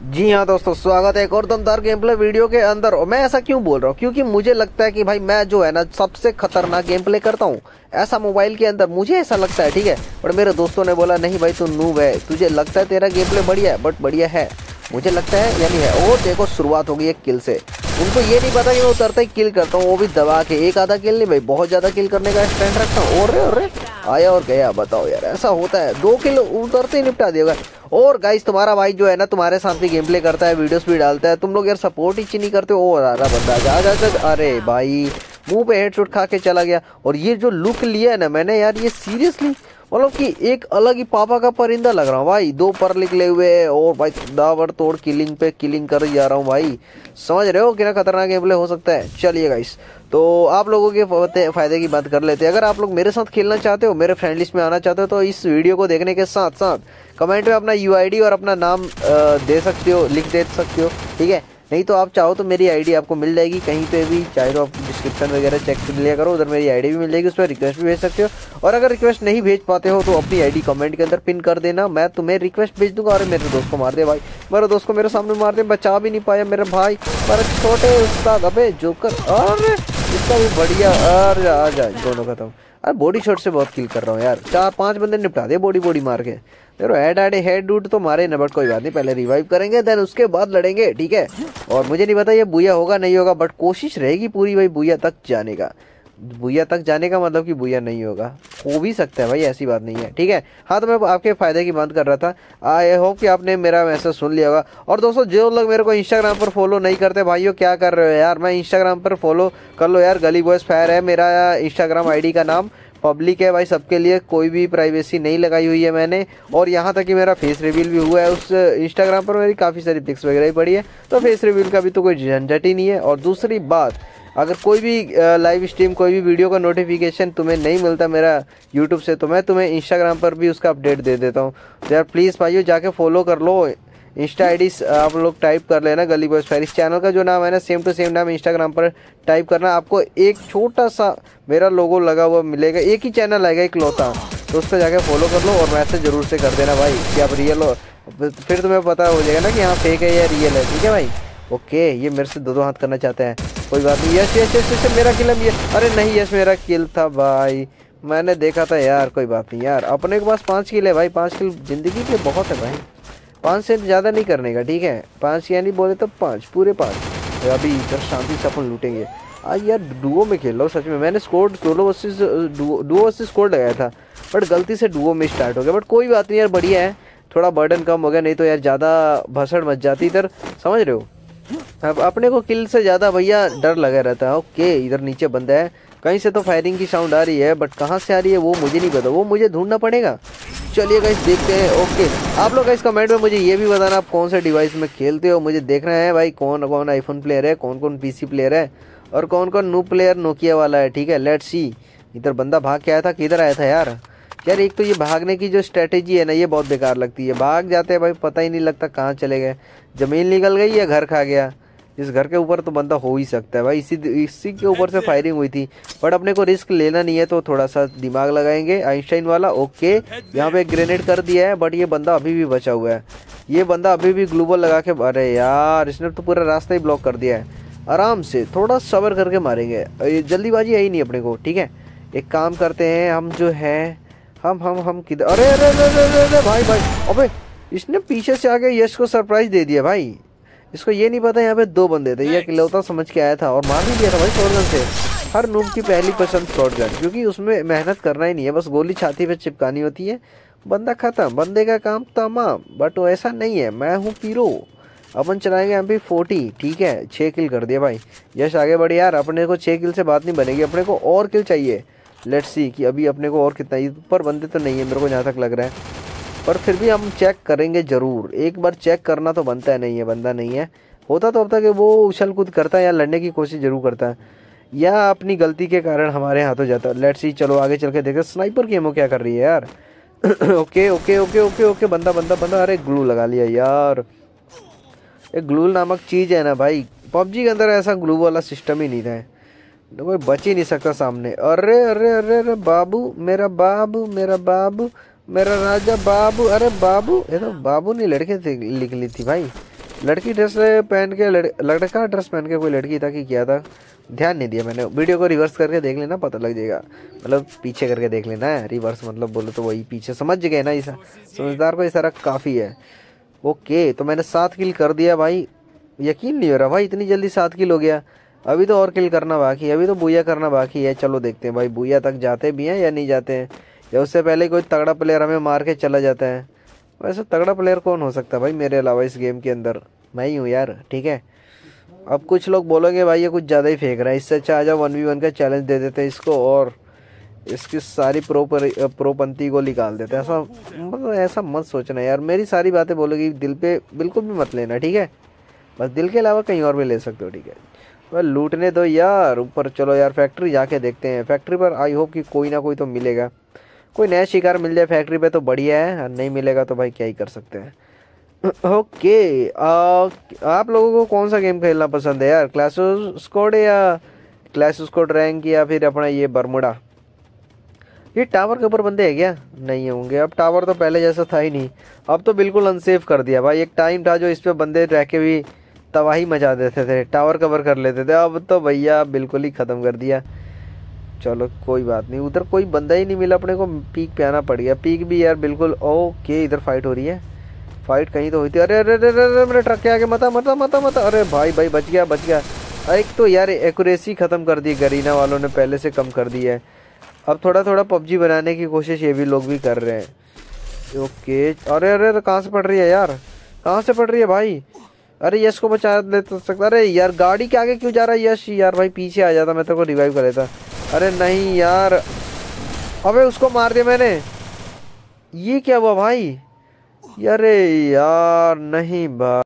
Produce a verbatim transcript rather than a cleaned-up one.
जी हाँ दोस्तों, स्वागत है एक और दमदार गेम प्ले वीडियो के अंदर। और मैं ऐसा क्यों बोल रहा हूँ, क्योंकि मुझे लगता है कि भाई मैं जो है ना सबसे खतरनाक गेम प्ले करता हूँ ऐसा मोबाइल के अंदर, मुझे ऐसा लगता है। ठीक है, पर मेरे दोस्तों ने बोला नहीं भाई तू नूब है, तुझे लगता है तेरा गेम प्ले बढ़िया है, बट बढ़िया है मुझे लगता है यानी है। और देखो शुरुआत होगी एक किल से। उनको ये नहीं पता कि मैं उतरता ही किल करता हूँ, वो भी दबा के। एक आधा किल नहीं भाई, बहुत ज्यादा किल करने का स्टैंड रखता हूँ। और अरे आया और गया, बताओ यार ऐसा होता है। दो किल उतरते ही निपटा देगा। और गाइस तुम्हारा भाई जो है ना तुम्हारे साथ भी गेम प्ले करता है, वीडियोस भी डालता है, तुम लोग यार सपोर्ट ही नहीं करते हो। और आ रहा बंदा जा जा जा, अरे भाई मुंह पे हेडशॉट खा के चला गया। और ये जो लुक लिया है ना मैंने यार, ये सीरियसली मतलब कि एक अलग ही पापा का परिंदा लग रहा हूँ भाई। दो पर निकले हुए और भाई दावर तोड़ किलिंग पे किलिंग कर जा रहा हूँ भाई। समझ रहे हो कितना खतरनाक गेम प्ले हो सकता है। चलिए गाइस, तो आप लोगों के फायदे की बात कर लेते हैं। अगर आप लोग मेरे साथ खेलना चाहते हो, मेरे फ्रेंड लिस्ट में आना चाहते हो, तो इस वीडियो को देखने के साथ साथ कमेंट में अपना यू आई डी और अपना नाम दे सकते हो, लिख दे सकते हो। ठीक है, नहीं तो आप चाहो तो मेरी आईडी आपको मिल जाएगी कहीं पे भी, चाहे तो आप डिस्क्रिप्शन वगैरह चेक कर लिया करो, उधर मेरी आईडी भी मिल जाएगी, उस पर रिक्वेस्ट भी भेज सकते हो। और अगर रिक्वेस्ट नहीं भेज पाते हो तो अपनी आईडी कमेंट के अंदर पिन कर देना, मैं तुम्हें रिक्वेस्ट भेज दूंगा। और मेरे दोस्त को मार दे भाई, मेरे दोस्त को मेरे सामने मार दे, बचा भी नहीं पाया मेरे भाई। पर छोटे उस्ताद, अबे जोकर, और इसका भी बढ़िया। अरे आ जाए, दोनों खत्म। अरे बॉडी शॉट से बहुत किल कर रहा हूँ यार, चार पांच बंदे निपटा दे बॉडी बॉडी मार के। देखो हेड आड़े हेड डूड तो मारे न, बट कोई बात नहीं, पहले रिवाइव करेंगे देन उसके बाद लड़ेंगे। ठीक है, और मुझे नहीं पता ये बुया होगा नहीं होगा, बट कोशिश रहेगी पूरी भाई बुया तक जाने का। बुया तक जाने का मतलब कि बुया नहीं होगा, हो भी सकता है भाई, ऐसी बात नहीं है। ठीक है, हाँ तो मैं आपके फायदे की बात कर रहा था। आई होप कि आपने मेरा मैसेज सुन लिया होगा। और दोस्तों जो लोग मेरे को इंस्टाग्राम पर फॉलो नहीं करते भाइयों, क्या कर रहे हो यार। मैं इंस्टाग्राम पर फॉलो कर लो यार, गली बॉयज फायर है मेरा इंस्टाग्राम आईडी का नाम, पब्लिक है भाई सबके लिए, कोई भी प्राइवेसी नहीं लगाई हुई है मैंने। और यहाँ तक कि मेरा फेस रिवील भी हुआ है उस इंस्टाग्राम पर, मेरी काफ़ी सारी पिक्स वगैरह भी पड़ी है, तो फेस रिवील का भी तो कोई झंझट ही नहीं है। और दूसरी बात, अगर कोई भी लाइव स्ट्रीम कोई भी वीडियो का नोटिफिकेशन तुम्हें नहीं मिलता मेरा यूट्यूब से, तो मैं तुम्हें इंस्टाग्राम पर भी उसका अपडेट दे देता हूँ। तो यार प्लीज़ भाइयों जाके फॉलो कर लो। इंस्टा आईडी आप लोग टाइप कर लेना, गली बॉयज फायर। इस चैनल का जो नाम है ना सेम टू सेम नाम इंस्टाग्राम पर टाइप करना, आपको एक छोटा सा मेरा लोगो लगा हुआ मिलेगा, एक ही चैनल आएगा इकलौता, तो उस पर जाके फॉलो कर लो। और मैसेज जरूर से कर देना भाई कि आप रियल हो, फिर तुम्हें पता हो जाएगा ना कि हाँ फेक है या रियल है। ठीक है भाई, ओके। ये मेरे से दो दो हाथ करना चाहते हैं, कोई बात नहीं। यस यस यस यस मेरा किल है। अरे नहीं यस मेरा किल था भाई, मैंने देखा था यार, कोई बात नहीं यार। अपने के पास पाँच किल है भाई, पाँच किल जिंदगी के बहुत है भाई, पाँच से ज़्यादा नहीं करने का। ठीक है, पाँच यानी बोले तो पाँच, पूरे पाँच। तो अभी इधर शांति से अपन लूटेंगे। आज यार डुओ में खेल रहा हूँ सच में, मैंने score solo versus duo versus score लगाया था, बट गलती से डुओ में स्टार्ट हो गया। बट कोई बात नहीं यार, बढ़िया है, थोड़ा बर्डन कम हो गया, नहीं तो यार ज़्यादा भसड़ मच जाती इधर, समझ रहे हो। अब अपने को किल से ज़्यादा भैया डर लगा रहता है। ओके, इधर नीचे बंदा है, कहीं से तो फायरिंग की साउंड आ रही है, बट कहाँ से आ रही है वो मुझे नहीं पता, वो मुझे ढूंढना पड़ेगा। चलिए गाइस देखते हैं। ओके, आप लोग गाइस कमेंट में मुझे ये भी बताना आप कौन से डिवाइस में खेलते हो, मुझे देखना है भाई कौन कौन आईफोन प्लेयर है, कौन कौन पीसी प्लेयर है, और कौन कौन नू प्लेयर नोकिया वाला है। ठीक है, लेट्स सी। इधर बंदा भाग के आया था, किधर आया था यार। यार एक तो ये भागने की जो स्ट्रेटेजी है ना, ये बहुत बेकार लगती है। भाग जाते हैं भाई, पता ही नहीं लगता कहाँ चले गए, ज़मीन निकल गई या घर खा गया। इस घर के ऊपर तो बंदा हो ही सकता है भाई, इसी इसी के ऊपर से फायरिंग हुई थी, बट अपने को रिस्क लेना नहीं है, तो थोड़ा सा दिमाग लगाएंगे आइंस्टाइन वाला। ओके, यहाँ पे ग्रेनेड कर दिया है, बट ये बंदा अभी भी बचा हुआ है, ये बंदा अभी भी ग्लूबल लगा के। अरे यार इसने तो पूरा रास्ता ही ब्लॉक कर दिया है। आराम से थोड़ा सब्र करके मारेंगे, जल्दीबाजी है ही नहीं अपने को। ठीक है, एक काम करते हैं हम जो है, हम हम हम किधर, अरे अरे अरे भाई भाई, अबे इसने पीछे से आके यश को सरप्राइज दे दिया भाई। इसको ये नहीं पता यहाँ पे दो बंदे थे, ये अकेलौता समझ के आया था और मार भी दिया था भाई शॉटगन से। हर नूब की पहली पसंद शॉटगन, क्योंकि उसमें मेहनत करना ही नहीं है, बस गोली छाती पे चिपकानी होती है, बंदा खत्म, बंदे का काम तमाम। बट वो ऐसा नहीं है, मैं हूँ पीरो, अपन चलाएंगे एम पी फोर्टी। ठीक है, छः किल कर दिया भाई, यश आगे बढ़े यार। अपने को छः किल से बात नहीं बनेगी, अपने को और किल चाहिए। लेट्स सी कि अभी अपने को और कितना, ऊपर बंदे तो नहीं है मेरे को जहाँ तक लग रहा है, पर फिर भी हम चेक करेंगे ज़रूर। एक बार चेक करना तो बनता है, नहीं है बंदा नहीं है, होता तो अब तक वो उछल कूद करता है या लड़ने की कोशिश जरूर करता है, या अपनी गलती के कारण हमारे हाथों जाता है। लेट्स सी, चलो आगे चल के देखते। स्नाइपर की एमो क्या कर रही है यार। Okay okay okay okay okay, बंदा बंदा बंदा, अरे ग्लू लगा लिया यार। एक ग्लू नामक चीज़ है ना भाई, पबजी के अंदर ऐसा ग्लू वाला सिस्टम ही नहीं था, कोई बच ही नहीं सकता सामने। अरे अरे अरे अरे बाबू, मेरा बाबू, मेरा बाबू, मेरा राजा बाबू। अरे बाबू, ये तो बाबू नहीं लड़के थे लिख ली थी भाई, लड़की ड्रेस पहन के लड़, लड़का ड्रेस पहन के कोई लड़की था कि क्या था, ध्यान नहीं दिया मैंने। वीडियो को रिवर्स करके देख लेना, पता लग जाएगा। मतलब पीछे करके देख लेना है, रिवर्स मतलब बोलो तो वही पीछे, समझ गए ना। इस समझदार को इशारा काफ़ी है। ओके, तो मैंने सात किल कर दिया भाई। यकीन नहीं हो रहा भाई इतनी जल्दी सात किल हो गया। अभी तो और किल करना बाकी है, अभी तो बुया करना बाकी है। चलो देखते हैं भाई बुया तक जाते भी हैं या नहीं जाते हैं, या उससे पहले कोई तगड़ा प्लेयर हमें मार के चला जाता है। वैसे तगड़ा प्लेयर कौन हो सकता है भाई मेरे अलावा इस गेम के अंदर? मैं ही हूँ यार, ठीक है। अब कुछ लोग बोलोगे भाई ये कुछ ज़्यादा ही फेंक रहा है, इससे अच्छा आ जाओ वन वी वन का चैलेंज दे देते हैं इसको और इसकी सारी प्रो पर प्रोपंथी को निकाल देते हैं। ऐसा मतलब ऐसा मत सोचना यार, मेरी सारी बातें बोलोगी दिल पे बिल्कुल भी मत लेना, ठीक है। बस दिल के अलावा कहीं और भी ले सकते हो, ठीक है। वह लूटने दो यार, ऊपर चलो यार, फैक्ट्री जाके देखते हैं। फैक्ट्री पर आई होप कि कोई ना कोई तो मिलेगा, कोई नया शिकार मिल जाए फैक्ट्री पे तो बढ़िया है, नहीं मिलेगा तो भाई क्या ही कर सकते हैं। ओके, आ, आप लोगों को कौन सा गेम खेलना पसंद है यार, क्लैश स्क्वाड या क्लैश स्क्वाड रैंक या फिर अपना ये बरमुडा? ये टावर के ऊपर बंदे हैं क्या? नहीं होंगे, अब टावर तो पहले जैसा था ही नहीं, अब तो बिल्कुल अनसेफ कर दिया भाई। एक टाइम था जो इस पे बंदे रह के भी तबाही मचा देते थे, टावर कवर कर लेते थे, अब तो भैया बिल्कुल ही ख़त्म कर दिया। चलो कोई बात नहीं, उधर कोई बंदा ही नहीं मिला अपने को, पीक पे आना पड़ गया। पीक भी यार बिल्कुल ओके, इधर फाइट हो रही है, फाइट कहीं तो हुई थी। अरे अरे अरे अरे मेरे ट्रक के आगे मता मता मता मता, अरे भाई भाई बच गया बच गया। एक तो यार एक्यूरेसी ख़त्म कर दी गरीना वालों ने, पहले से कम कर दी है। अब थोड़ा थोड़ा पबजी बनाने की कोशिश ये भी लोग भी कर रहे हैं। ओके, अरे अरे कहाँ से पड़ रही है यार, कहाँ से पड़ रही है भाई? अरे यश को बचा ले तो सकता। अरे यार गाड़ी के आगे क्यों जा रहा है यश? यार भाई पीछे आ जाता, मैं तेरे को रिवाइव कर लेता। अरे नहीं यार, अबे उसको मार दिया मैंने। ये क्या हुआ भाई? अरे यार नहीं भाई।